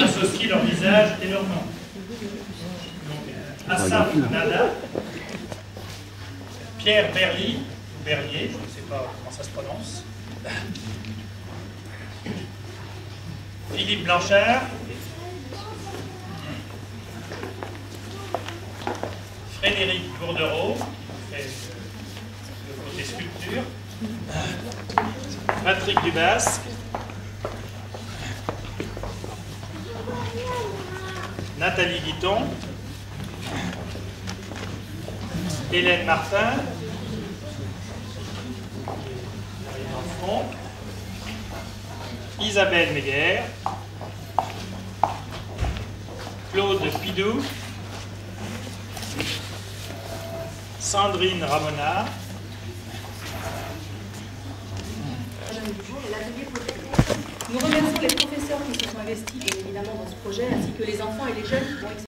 associent leur visage et leur nom. Donc, Assaf Nada, Pierre Berlier, je ne sais pas comment ça se prononce, Philippe Blanchard, Frédéric Bourdereau, qui fait le côté sculpture, Patrick Dubasque, Nathalie Guiton, Hélène Martin, Isabelle Méguer, Claude Pidou, Sandrine Ramona, nous remercions les professeurs qui se sont investis bien évidemment dans ce projet, ainsi que les enfants et les jeunes qui vont